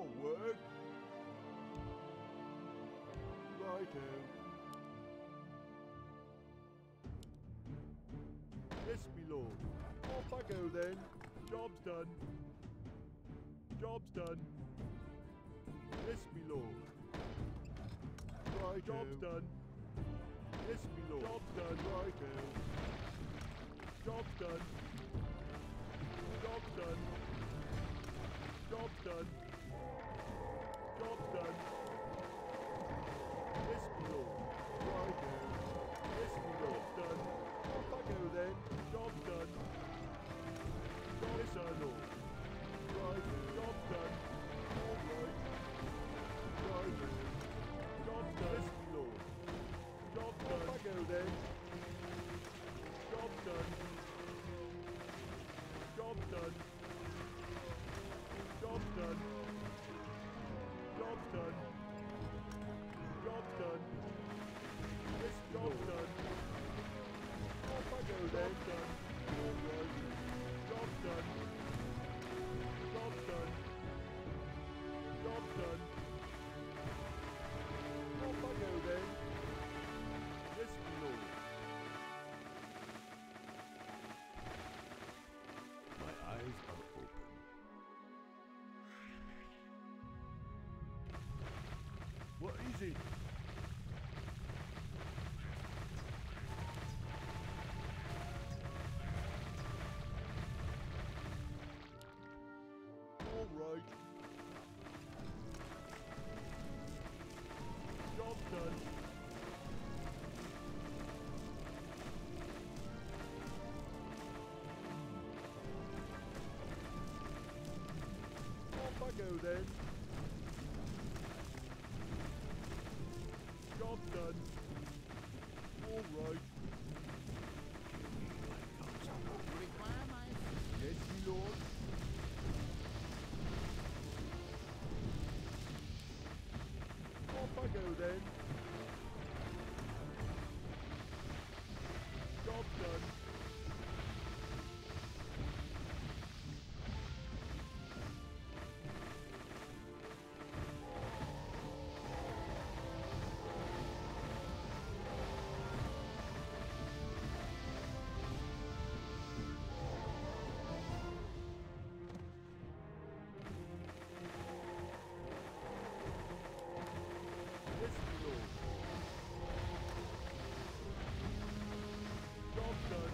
More work. Righto. Yes, me lord. Off I go then. Job's done. Job's done. Yes, me lord. Right, job's done. Yes, me lord. Job's done. Righto. Job's done. Job's done. Job's done. Job's done. Yes, me lord. Righto. Yes, me lord. Job's done. Off I go then. Job's done. Yes, our lord. Right. Job's done. All right. Right. Job's done. Yes, me lord. Job's done. Off I go then. Job's done. Job's done. Job's done. Job's done. Job's done. Yes, job's done. Off I go then. Job's done. All right. Job's done. Job's done. Job's done. Off I go then. Yes, my lord. My eyes are open. What is it? All right. Job's done. Off I go then. Job's done. All right. Require my Yes, my lord. Off I go then. Job's done. Yes, my lord. Job's done.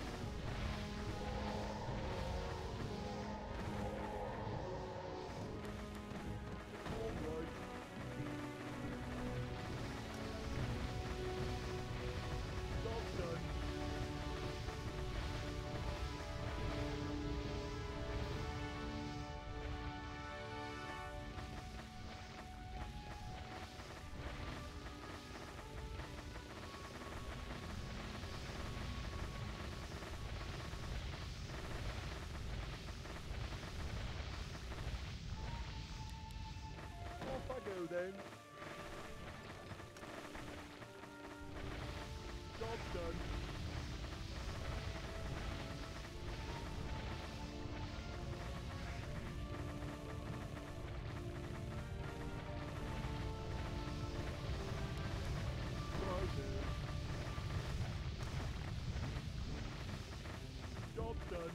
All right. Job's done. Off I go then. Job's done. Right there. Job's done.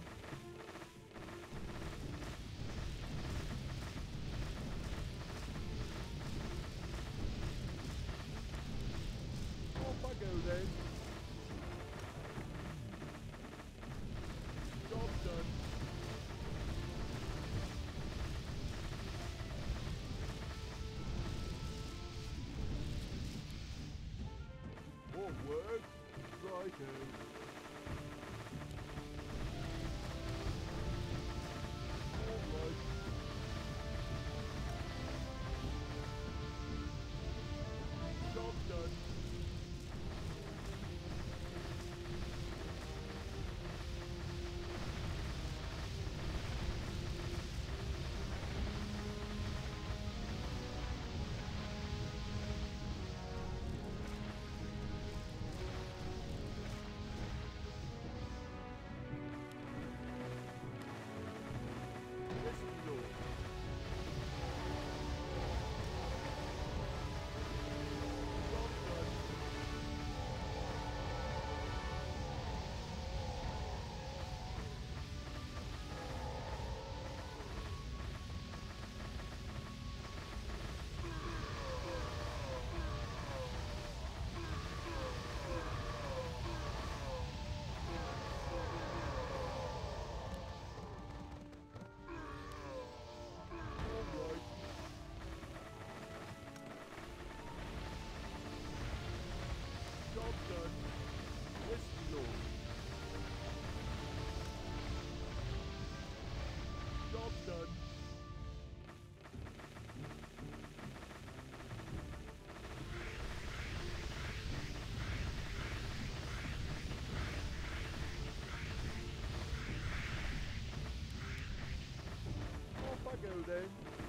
then.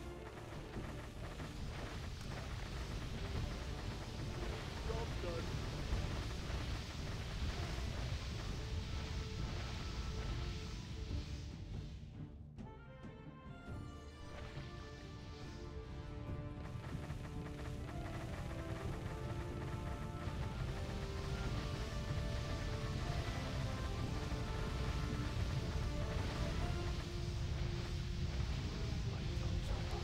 Job done. My tongue's out.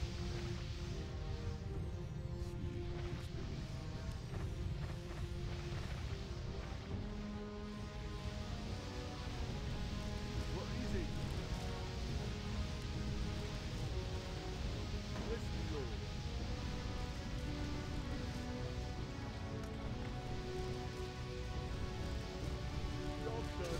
Seal is beneath. What is it? Yes, my lord. Job done.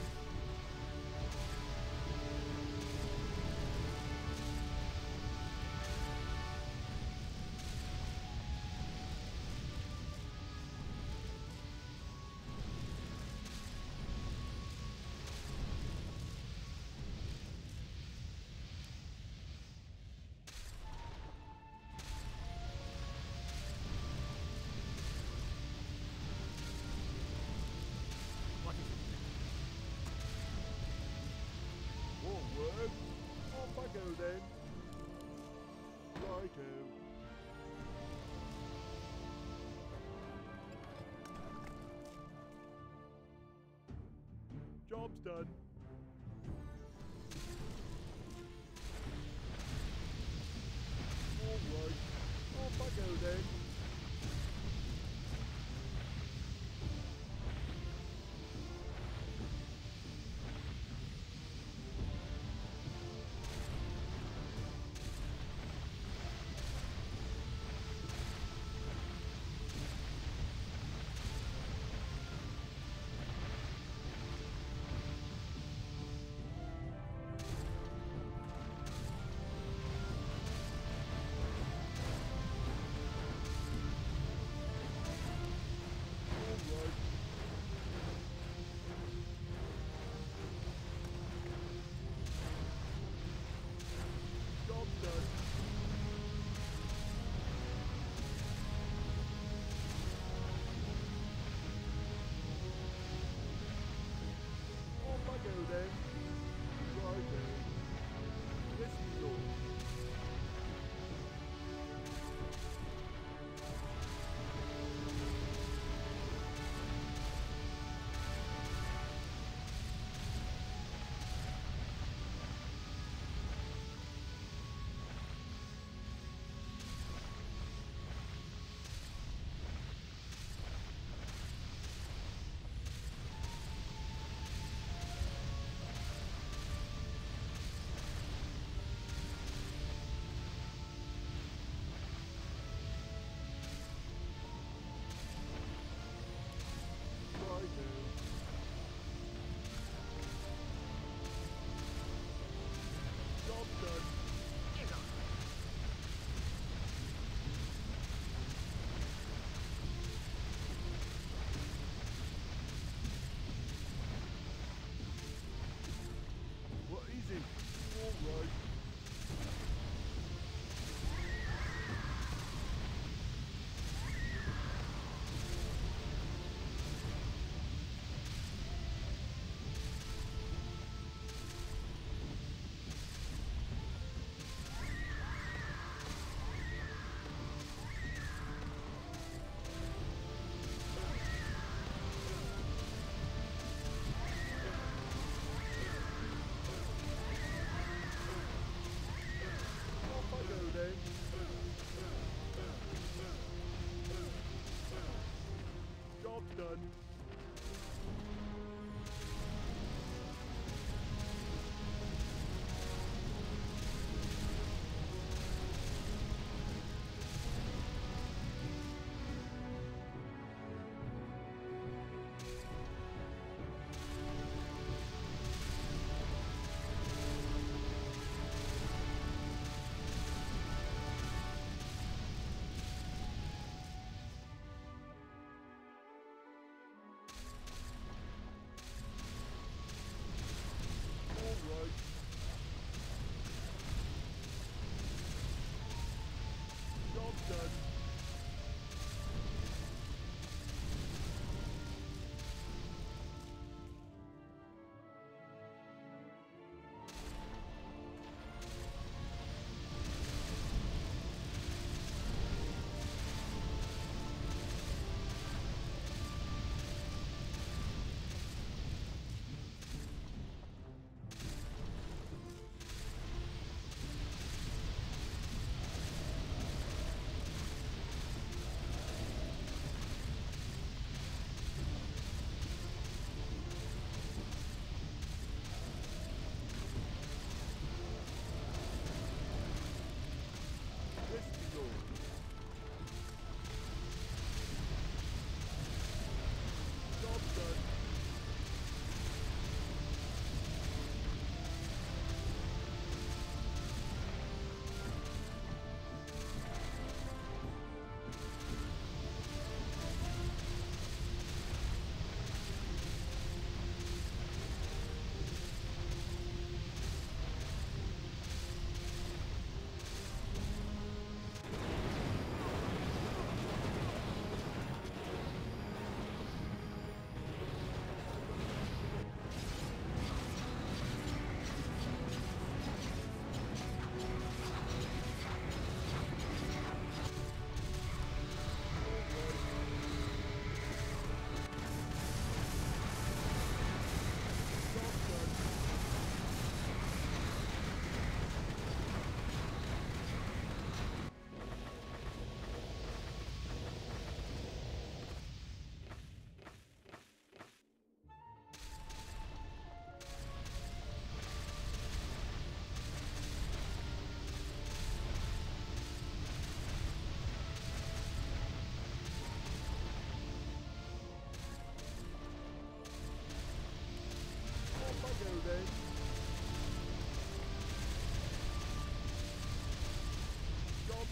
What is it? More work. Off I go then. Righto. Job's done. All right. Off I go then.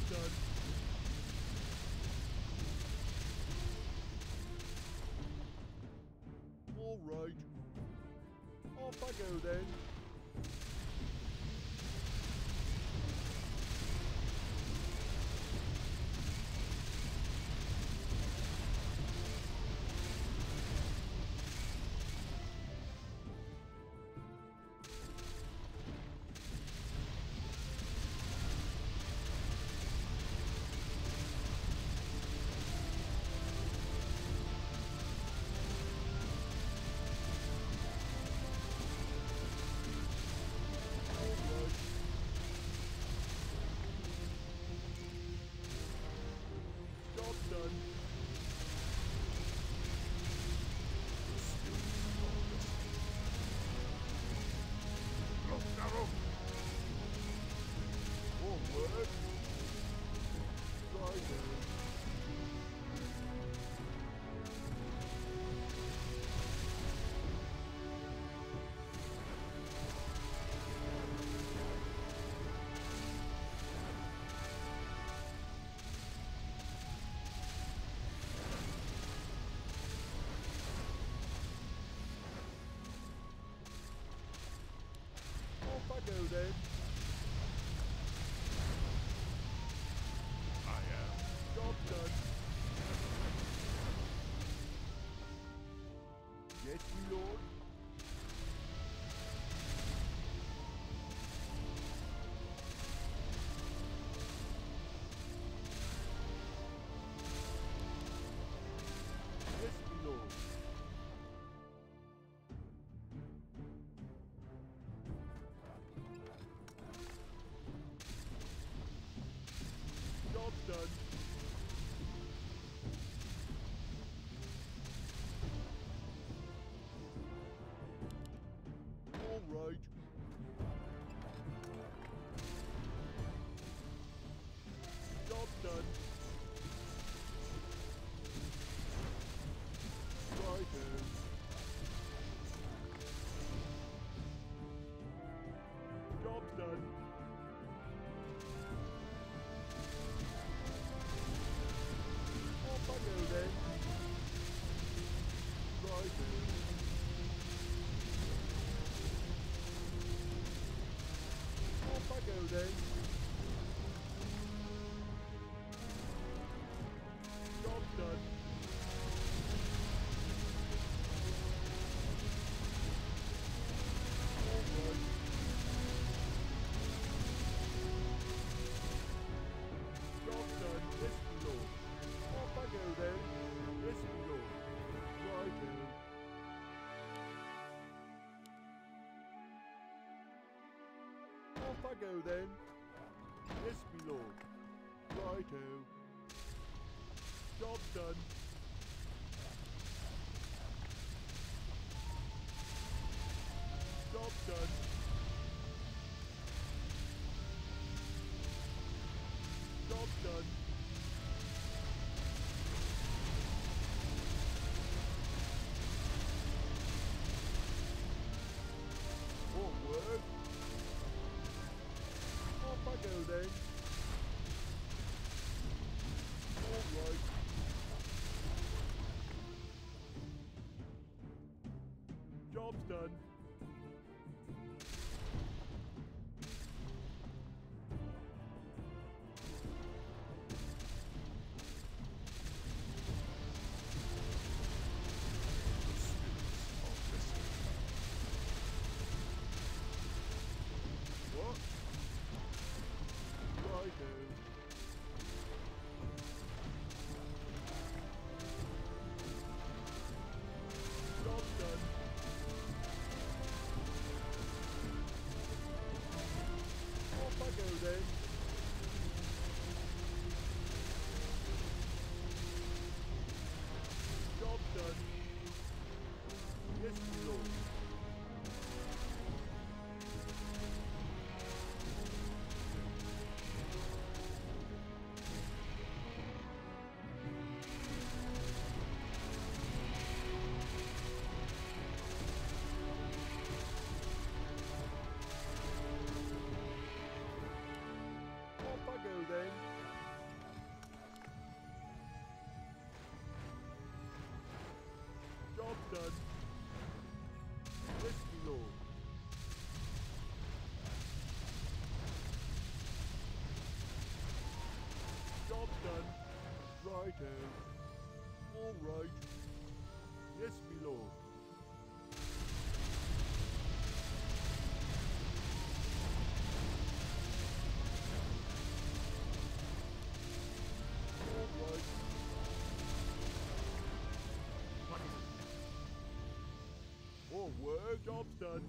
done. All right. Off I go then. Off I go then. I am. Job done. Yes, my lord. Yes, my lord. Job done. All right. Job done. Righto. Job done. Off I go then. Righto. Off I go then. Job done. All right. Job done. Yes, my lord. Off I go then. Yes, my lord. Righto. Off I go then. Yes, my lord. Righto. Job done. Job done. Job done. Forward. Off I go then. All right. Job's done. What? Righto. Job's done. done. Yes, my lord. Job done. Righto. All right. Yes, my lord. All right. What is it? More work. Job's done.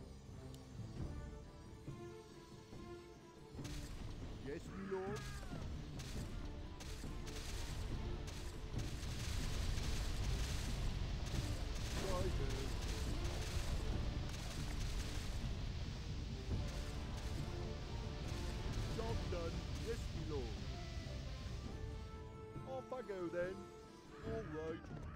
Yes, my lord. Righto. Job done. Yes, my lord. Off I go then. All right.